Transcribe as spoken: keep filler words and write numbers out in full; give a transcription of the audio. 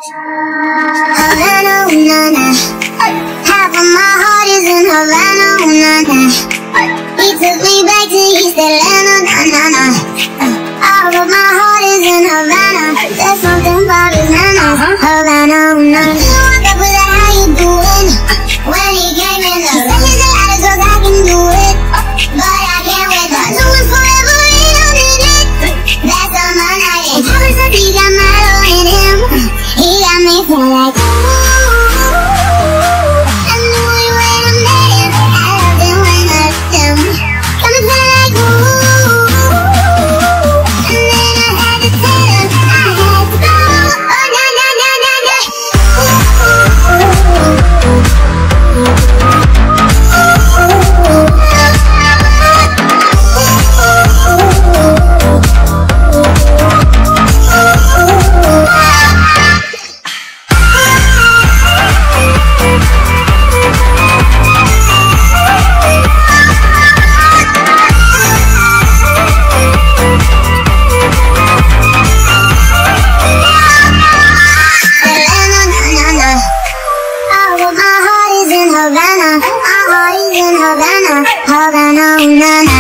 Havana, ooh, na, na. Half of my heart is in Havana, ooh, na, na. He took me back to East Atlanta, na, na, na. All of my heart is in Havana. There's something about his nana. Havana, ooh, na, na. You walk up with a how you doing? When he came in the room, he said, "Alice, cause I can do it, but I can't wait for two and forever, he don't need it." That's on my night. And ever since he got Milo in him, he got me feeling like, ooh, I knew we were the man. I loved him when I loved him. Got me feeling like, ooh, and then I had to tell him I had to go. Oh, na, na, na, na, na. Havana, our heart is in Havana, Havana, ooh, na, na.